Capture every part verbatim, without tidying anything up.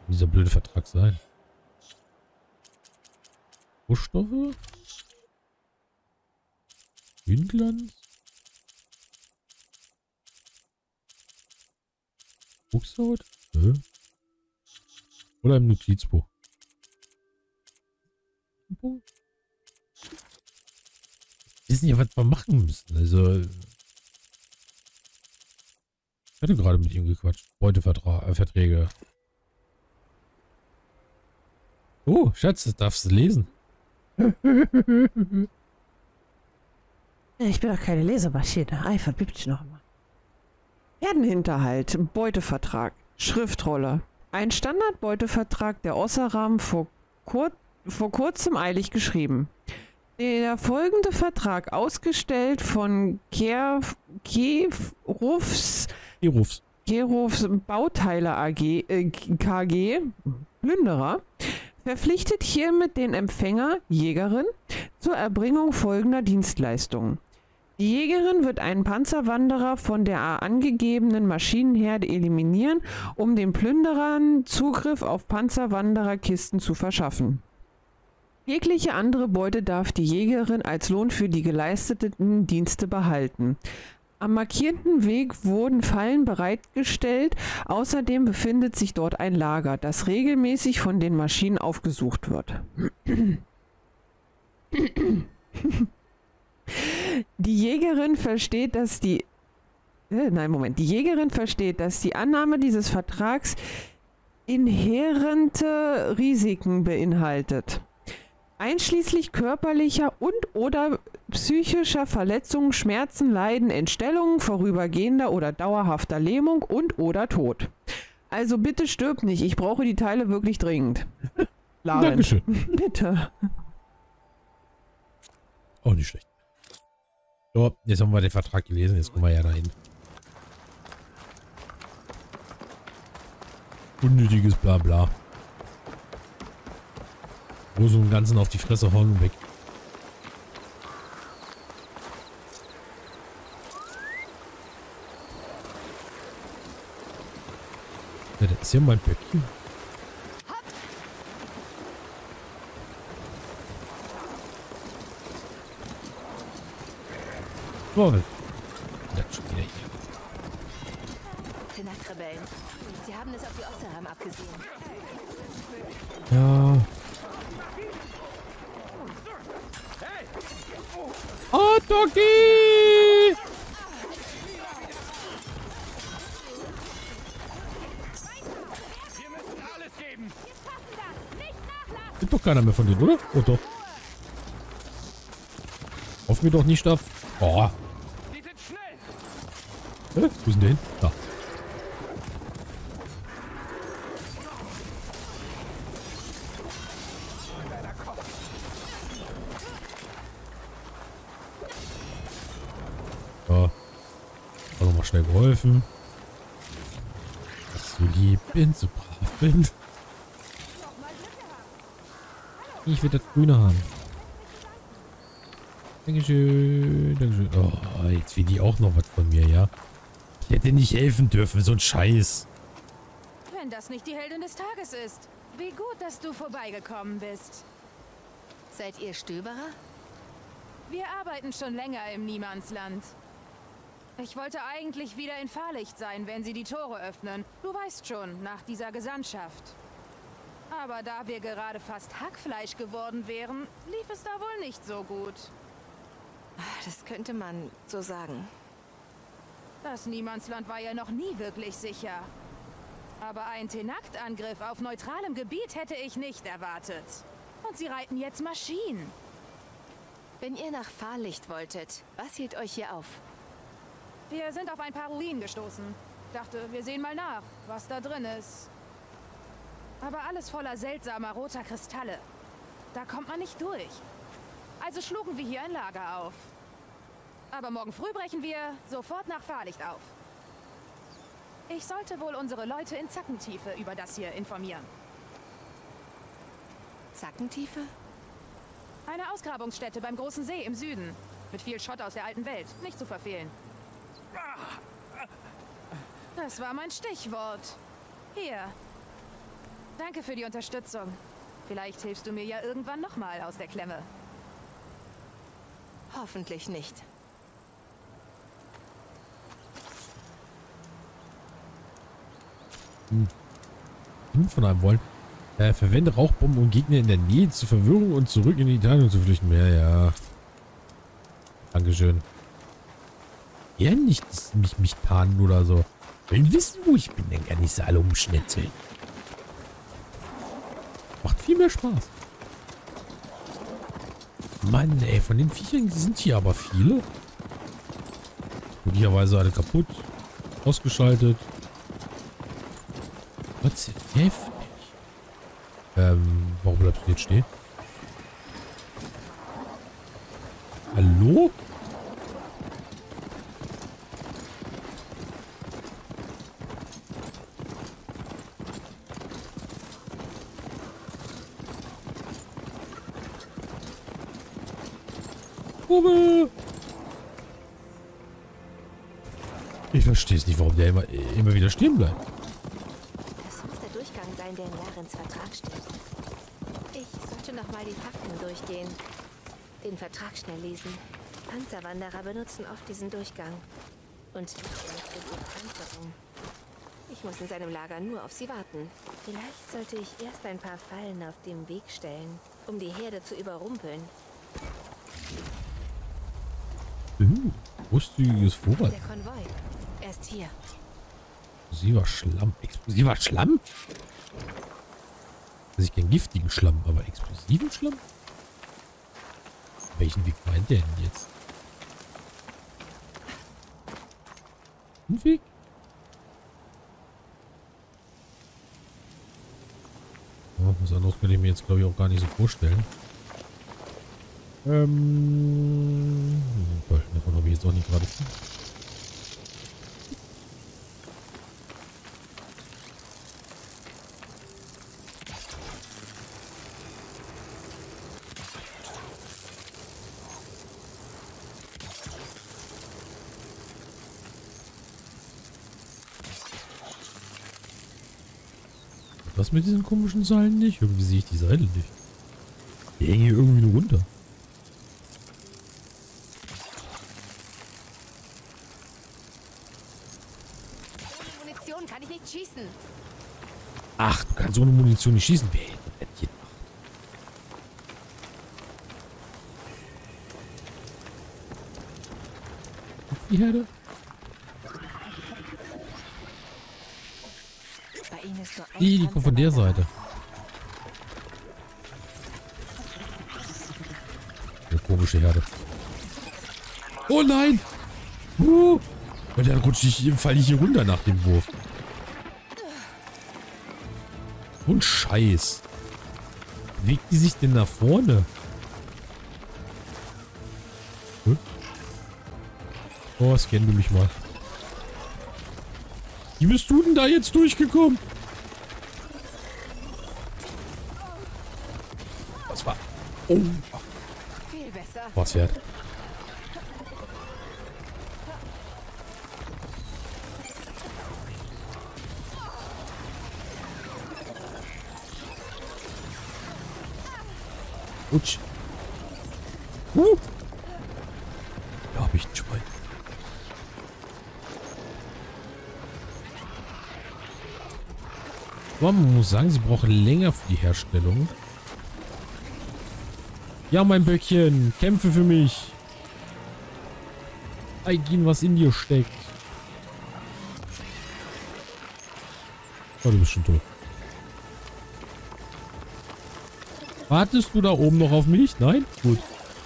Dieser blöde Vertrag sein. Rohstoffe? Grünland? Buchshaut? Nö. Oder im Notizbuch. Wir wissen ja, was wir machen müssen. Also. Ich hatte gerade mit ihm gequatscht. Beuteverträge. Oh, Schatz, das darfst du lesen. Ich bin doch keine Lesemaschine. Ei, verbibt dich noch mal. Herdenhinterhalt, Beutevertrag, Schriftrolle. Ein Standardbeutevertrag der Osseram vor, kur vor kurzem eilig geschrieben. Der folgende Vertrag, ausgestellt von Kerufs Kerufs Kerufs Bauteile A G, äh, K G, Plünderer, verpflichtet hiermit den Empfänger, Jägerin, zur Erbringung folgender Dienstleistungen. Die Jägerin wird einen Panzerwanderer von der angegebenen Maschinenherde eliminieren, um den Plünderern Zugriff auf Panzerwandererkisten zu verschaffen. Jegliche andere Beute darf die Jägerin als Lohn für die geleisteten Dienste behalten. Am markierten Weg wurden Fallen bereitgestellt, außerdem befindet sich dort ein Lager, das regelmäßig von den Maschinen aufgesucht wird. Die Jägerin versteht, dass die äh, nein, Moment. Die Jägerin versteht, dass die Annahme dieses Vertrags inhärente Risiken beinhaltet, einschließlich körperlicher und oder psychischer Verletzungen, Schmerzen, Leiden, Entstellungen, vorübergehender oder dauerhafter Lähmung und oder Tod. Also bitte stirb nicht, ich brauche die Teile wirklich dringend. Laurent. Dankeschön. Bitte. Auch nicht schlecht. So, jetzt haben wir den Vertrag gelesen, jetzt kommen wir ja dahin. Unnötiges Blabla. Wo so einen ganzen auf die Fresse hauen und weg. Ja, das ist ja mein Böckchen. Oh, das schon wieder hier. Tenach-Rebellen. Sie haben es auf die Osseram abgesehen. Ja. Oh, Doggy! Gibt doch keiner mehr von denen, oder? Oh doch. Hoff mir doch nicht auf. Oh. Hä? Wo ist denn der hin? Da. Ja. Auch nochmal schnell geholfen. Dass ich so lieb bin, so brav bin. Ich will das Grüne haben. Dankeschön, Dankeschön. Oh, jetzt will die auch noch was von mir, ja? Ich hätte nicht helfen dürfen, so ein Scheiß. Wenn das nicht die Heldin des Tages ist. Wie gut, dass du vorbeigekommen bist. Seid ihr Stöberer? Wir arbeiten schon länger im Niemandsland. Ich wollte eigentlich wieder in Fahrlicht sein, wenn sie die Tore öffnen. Du weißt schon, nach dieser Gesandtschaft. Aber da wir gerade fast Hackfleisch geworden wären, lief es da wohl nicht so gut. Das könnte man so sagen. Das Niemandsland war ja noch nie wirklich sicher. Aber ein Tenakt-Angriff auf neutralem Gebiet hätte ich nicht erwartet. Und sie reiten jetzt Maschinen. Wenn ihr nach Fahrlicht wolltet, was hielt euch hier auf? Wir sind auf ein paar Ruinen gestoßen. Dachte, wir sehen mal nach, was da drin ist. Aber alles voller seltsamer roter Kristalle. Da kommt man nicht durch. Also schlugen wir hier ein Lager auf. Aber morgen früh brechen wir sofort nach Fahrlicht auf. Ich sollte wohl unsere Leute in Zackentiefe über das hier informieren. Zackentiefe? Eine Ausgrabungsstätte beim großen See im Süden. Mit viel Schrott aus der alten Welt. Nicht zu verfehlen. Das war mein Stichwort. Hier. Danke für die Unterstützung. Vielleicht hilfst du mir ja irgendwann nochmal aus der Klemme. Hoffentlich nicht. Hm. Hm, von einem wollen. Äh, verwende Rauchbomben, um Gegner in der Nähe zu verwirren und zurück in die Tarnung zu flüchten. Ja, ja. Dankeschön. Ja, nicht mich, mich tarnen oder so. Wollen wissen, wo ich bin, dann kann ich sie alle umschnitzeln. Macht viel mehr Spaß. Mann, ey, von den Viechern sind hier aber viele. Möglicherweise alle kaputt. Ausgeschaltet. Was ist heftig? Ähm, warum bleibst du jetzt stehen? Hallo? Ich verstehe es nicht, warum der immer, immer wieder stehen bleibt. Das muss der Durchgang sein, der in Larens Vertrag steht. Ich sollte nochmal die Fakten durchgehen. Den Vertrag schnell lesen. Panzerwanderer benutzen oft diesen Durchgang. Und für ihre Panzerung. Ich muss in seinem Lager nur auf sie warten. Vielleicht sollte ich erst ein paar Fallen auf dem Weg stellen, um die Herde zu überrumpeln. Uh, großzügiges Vorrat. Der Konvoi. Er ist hier. Explosiver Schlamm. Explosiver Schlamm? Also ich kenne giftigen Schlamm, aber explosiven Schlamm? Welchen Weg meint der denn jetzt? Ein Weg? Ja, was anderes könnte ich mir jetzt, glaube ich, auch gar nicht so vorstellen. Ähm... Toll, davon habe ich jetzt auch nicht gerade viel. Was mit diesen komischen Seilen nicht? Irgendwie sehe ich die Seile nicht. Die hängen hier irgendwie nur runter. Ohne Munition kann ich nicht schießen. Ach, du kannst ohne Munition nicht schießen. Wer hätte das gemacht? Die Herde? Bei ihnen ist nur ein Die, die kommt von der Seite. Eine komische Herde. Oh nein! Uh, und dann rutsche ich, falle ich hier runter nach dem Wurf. Und Scheiß. Bewegt die sich denn nach vorne? Hm? Oh, scan du mich mal. Wie bist du denn da jetzt durchgekommen? Was war? Oh. Viel besser. Was wert? Utsch. Uh. Da habe ich ein Schwein. Aber man muss sagen, sie brauchen länger für die Herstellung. Ja, mein Böckchen, kämpfe für mich. Zeig ihnen, was in dir steckt. Oh, du bist schon tot. Wartest du da oben noch auf mich? Nein? Gut.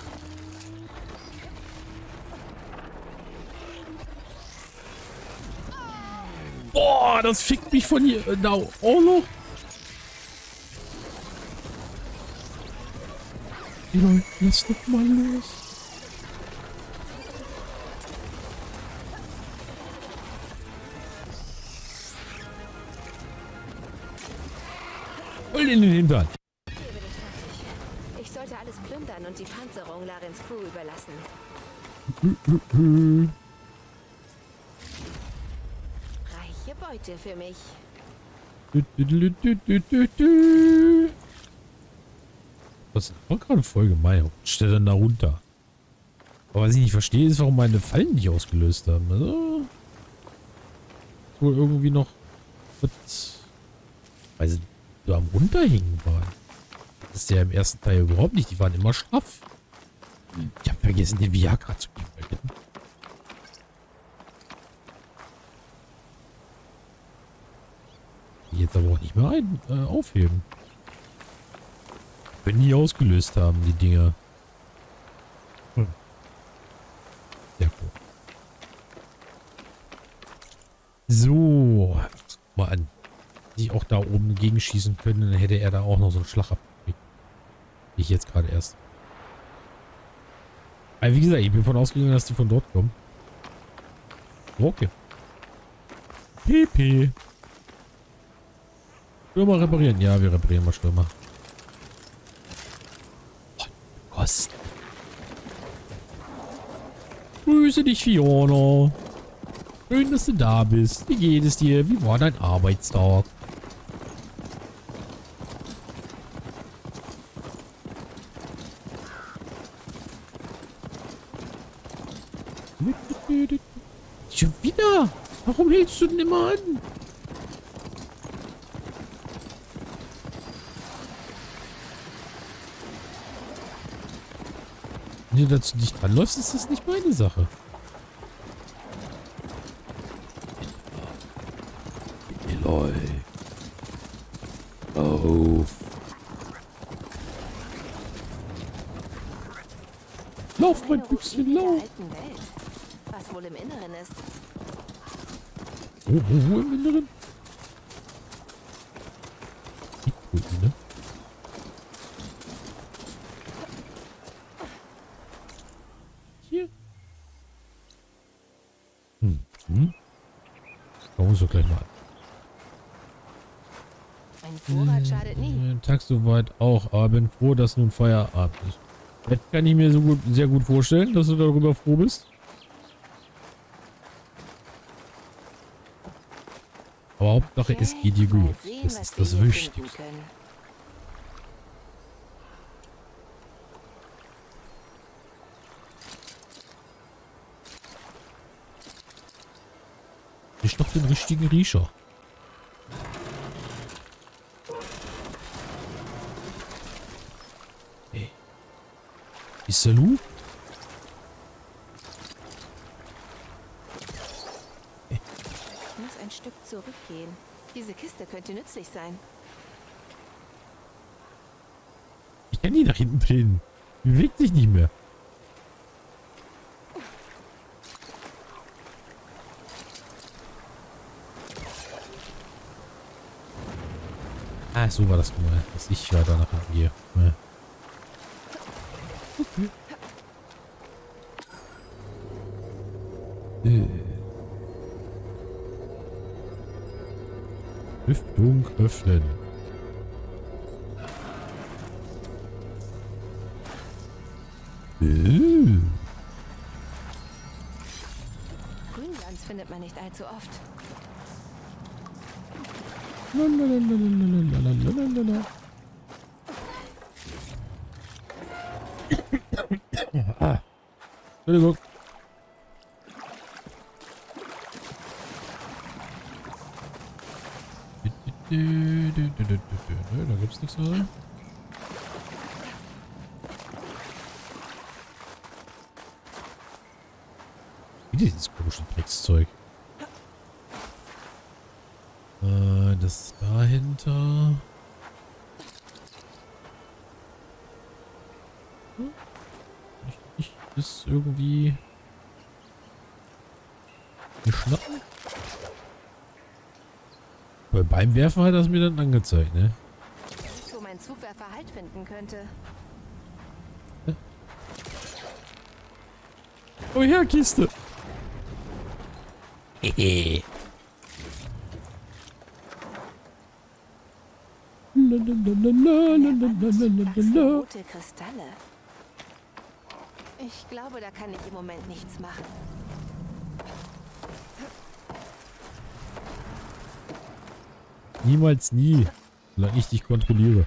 Boah, das fickt mich von hier. Da auch noch. Leute, lass doch mal los. Voll in den Hintern. Ich sollte alles plündern und die Panzerung Larens Crew überlassen. Reiche Beute für mich. Das war gerade voll gemein. Stell dann da runter. Aber was ich nicht verstehe, ist, warum meine Fallen nicht ausgelöst haben. Also, wohl irgendwie noch was, weil sie so am Runterhängen waren. Das ist ja im ersten Teil überhaupt nicht. Die waren immer straff. Ich habe vergessen, den Viagra zu geben. Die jetzt aber auch nicht mehr ein, äh, aufheben. Wenn die ausgelöst haben, die Dinger. Hm. Sehr cool. So. Mal an. Die auch da oben gegenschießen können, dann hätte er da auch noch so einen Schlag abgekriegt. Ich jetzt gerade erst. Aber wie gesagt, ich bin davon ausgegangen, dass die von dort kommen. Okay. Pipi. Stürmer reparieren. Ja, wir reparieren mal Stürmer. Oh, Kost. Grüße dich, Fiona. Schön, dass du da bist. Wie geht es dir? Wie war dein Arbeitstag? Schon wieder? Warum hältst du denn immer an? Wenn du dazu nicht dranläufst, ist das nicht meine Sache. Eloy. Auf. Lauf, mein Büchschen, lauf. Was wohl im Inneren ist. Wo, wo, wo im Inneren? Die Ruine. Hier. Hm, hm. Schauen wir uns doch gleich mal an. Ein Vorrat schadet nie. Tag soweit auch, aber bin froh, dass nun Feierabend ist. Das kann ich mir so gut, sehr gut vorstellen, dass du darüber froh bist. Aber Hauptsache, es geht dir gut. Das ist das Wichtigste. Ich doch den richtigen Riecher. Hey. Ist der Lu? Ich muss ein Stück zurückgehen. Diese Kiste könnte nützlich sein. Ich kann die nach hinten drehen. Die bewegt sich nicht mehr. Ah, so war das gemeint, dass ich weiter nach hinten gehe. Ja. Okay. Äh. Lüftung öffnen. Äh. Grünglanz findet man nicht allzu oft. Lalalalalalala. Ah. Entschuldigung. Da gibt's nichts mehr. Wie dieses komische Dreckszeug. Äh, das dahinter. Hm? Ich, ich ist irgendwie geschnappen. Weil beim Werfen hat das mir dann angezeigt, ne? Wo mein Zugwerfer Halt finden könnte. Ja. Oh ja, Kiste. Hehe. Rote Kristalle. Ich glaube, da kann ich im Moment nichts machen. Niemals nie. Solange ich dich kontrolliere.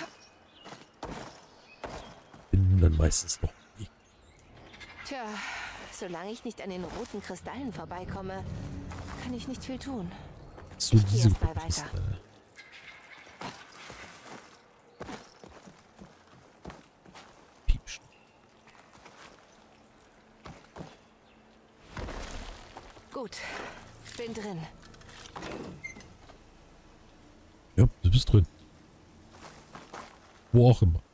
Bin dann meistens noch nie. Tja, solange ich nicht an den roten Kristallen vorbeikomme, kann ich nicht viel tun. So Ich geh diese erst mal weiter. Kristalle. Piepschen. Gut, bin drin. Ja, du bist drin. Wo auch immer.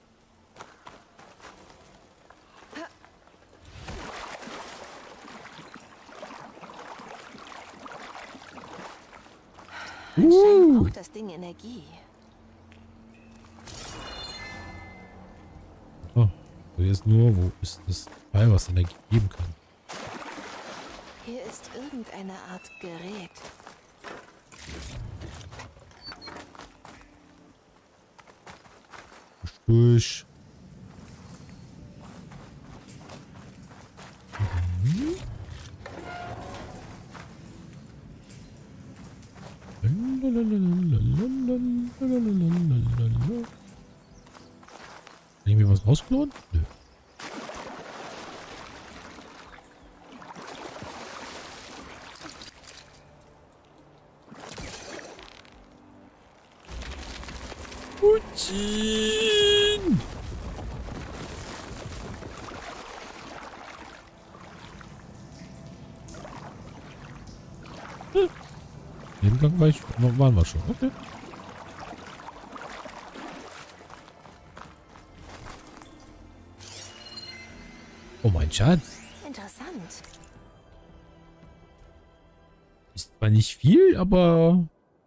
Anscheinend braucht das Ding Energie. Oh, so jetzt nur, wo ist das Teil, was Energie geben kann? Hier ist irgendeine Art Gerät. Durch. Mhm. Irgendwie was rausgelohnt? Nö. Putin! Hm. Den Gang war ich, waren wir schon. Okay. Oh mein Schatz. Interessant. Ist zwar nicht viel, aber...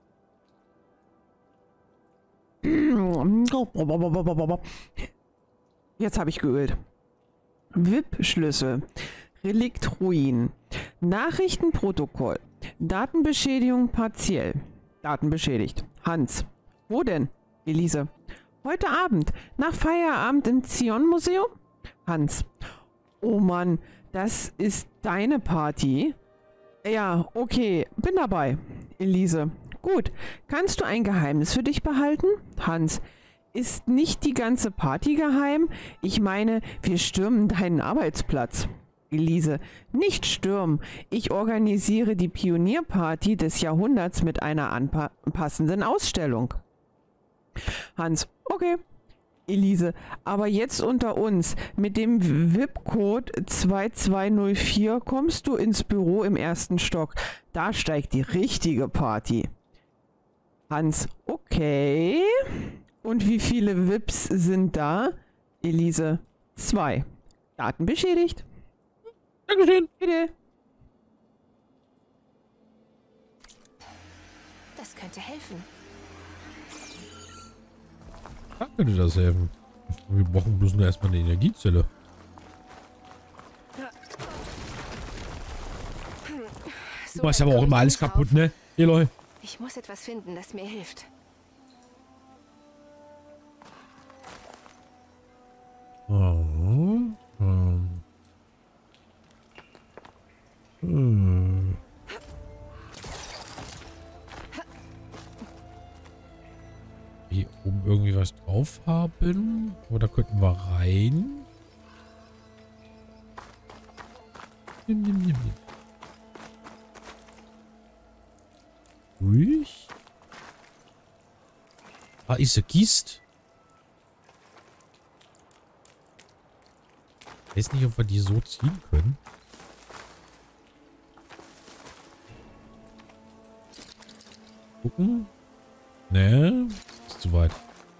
Jetzt habe ich geölt. W I P-Schlüssel. Reliktruin. Nachrichtenprotokoll. Datenbeschädigung partiell. Daten beschädigt. Hans. Wo denn? Elise. Heute Abend. Nach Feierabend im Zion-Museum? Hans. Oh Mann, das ist deine Party? Ja, okay, bin dabei. Elise. Gut, kannst du ein Geheimnis für dich behalten? Hans. Ist nicht die ganze Party geheim? Ich meine, wir stürmen deinen Arbeitsplatz. Elise. Nicht stürmen. Ich organisiere die Pionierparty des Jahrhunderts mit einer anpassenden Ausstellung. Hans. Okay. Elise, aber jetzt unter uns. Mit dem W I P-Code zwei zwei null vier kommst du ins Büro im ersten Stock. Da steigt die richtige Party. Hans, okay. Und wie viele W I Ps sind da? Elise, zwei. Daten beschädigt. Dankeschön. Bitte. Das könnte helfen. Da könnte das helfen. Wir brauchen bloß nur erstmal eine Energiezelle. So Du machst weit aber auch komm immer ich alles nicht kaputt, drauf. ne? Eloy. Ich muss etwas finden, das mir hilft. Oh. Ähm. Hm. Hier oben irgendwie was drauf haben? Oder könnten wir rein? Nimm, nimm, nimm, nimm. Ruhig. Ah, ist eine Kiste. Ich weiß nicht, ob wir die so ziehen können. Gucken. Ne, ist zu weit.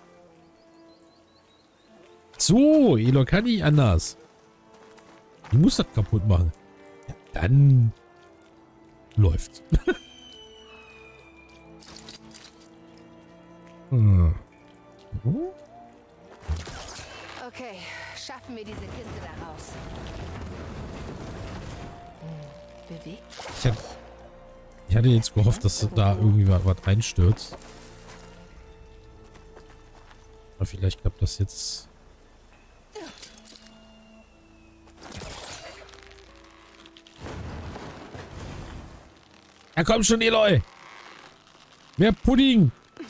So, Eloy kann nicht anders. Die muss das kaputt machen. Ja, dann läuft. hm. Oh. Okay, schaffen wir diese Kiste da raus. Hm, bewegt? Ich hatte, ich hatte jetzt gehofft, dass da irgendwie was, was reinstürzt. Aber vielleicht klappt das jetzt. Ja, komm schon, Eloy! Mehr Pudding!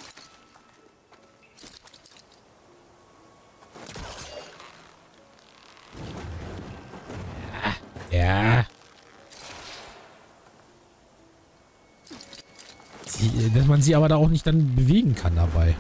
Ja. Sie, dass man sie aber da auch nicht dann bewegen kann dabei.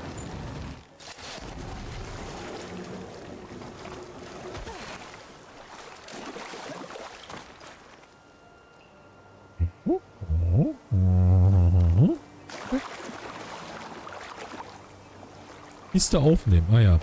Kiste aufnehmen, ah ja.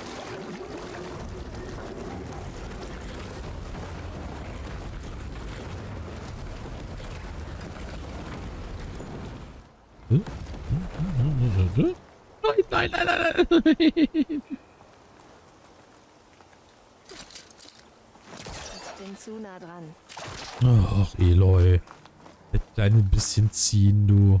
Nein, nein, nein, nein, nein. Ich bin zu nah dran. Ach, Eloy. Ein kleines bisschen ziehen, du.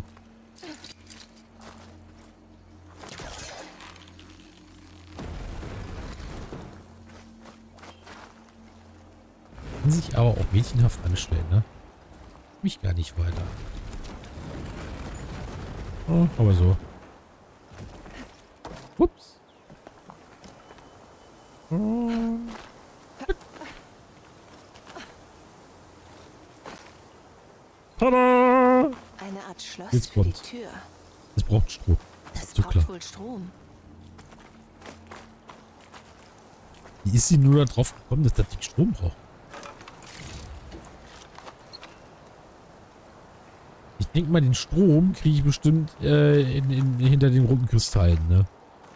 Kann sich aber auch mädchenhaft anstellen, ne? Mich gar nicht weiter. Oh, aber so. Ups. Oh. Tada! Eine Art Schloss Jetzt für die kommt's. Tür. Es braucht Strom. Das Das ist so braucht klar. wohl Strom. Wie ist sie nur darauf gekommen, dass das Ding Strom braucht? Ich denke mal, den Strom kriege ich bestimmt äh, in, in, hinter den roten Kristallen, ne?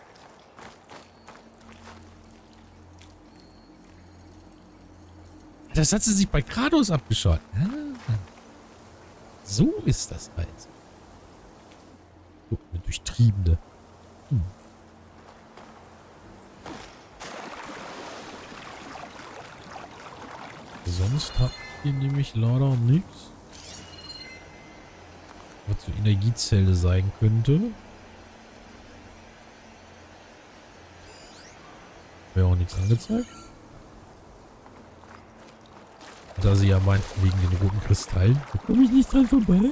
Das hat sie sich bei Kratos abgeschaut. Ah. So ist das also. So, eine durchtriebene. Hm. Sonst habe ich hier nämlich leider nichts. Was so Energiezelle sein könnte. Wäre auch nichts angezeigt. Da sie ja meinten, wegen den roten Kristallen, da komme ich nicht dran vorbei.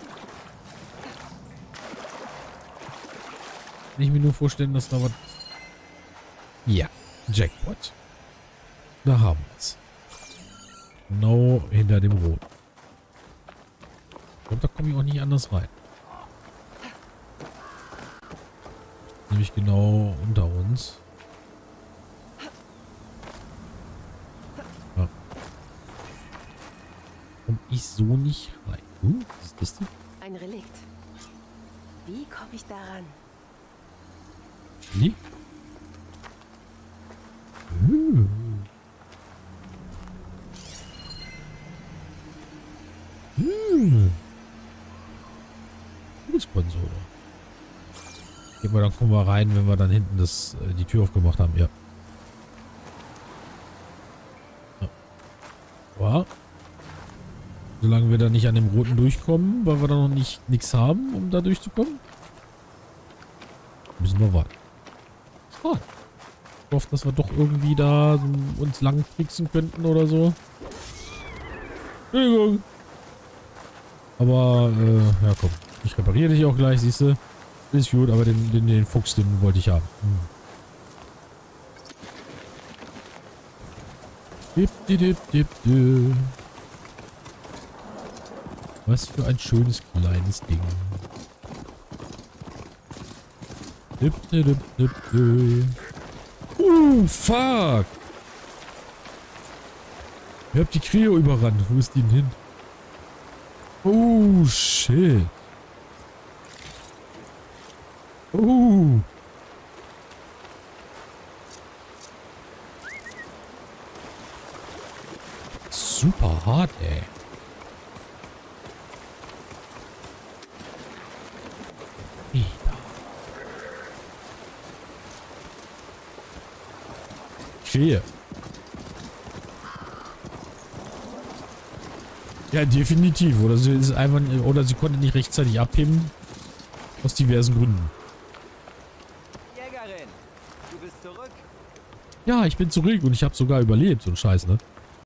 Kann ich mir nur vorstellen, dass da was... Ja, Jackpot. Da haben wir es. Genau hinter dem Rot. Ich glaube, da komme ich auch nicht anders rein. Nämlich genau unter uns. Ja. Komme ich so nicht rein. Uh, was ist das denn? Ein Relikt. Wie komme ich daran? Liegt? Uh. Hm. Konsole. Gehen wir, dann kommen wir rein, wenn wir dann hinten das, äh, die Tür aufgemacht haben. Ja. Ja. Wow. Solange wir da nicht an dem roten durchkommen, weil wir da noch nicht nichts haben, um da durchzukommen, müssen wir warten. Schade. Ich hoffe, dass wir doch irgendwie da so uns lang fixen könnten oder so. Entschuldigung. Aber, äh, ja komm. Ich repariere dich auch gleich, siehst du? Ist gut, aber den, den, den Fuchs, den wollte ich haben. Hm. Dip, dip, dip, dip, dip. Was für ein schönes kleines Ding. Dip, dip, dip, dip, dip. Uh, fuck! Ich hab die Krio überrannt. Wo ist die denn hin? Oh, shit. Oh. Super hart, ey. Wieder. Vier. Ja, definitiv. Oder sie ist einfach, oder sie konnte nicht rechtzeitig abheben. Aus diversen Gründen. Jägerin, du bist zurück. Ja, ich bin zurück und ich habe sogar überlebt. So ein Scheiß, ne?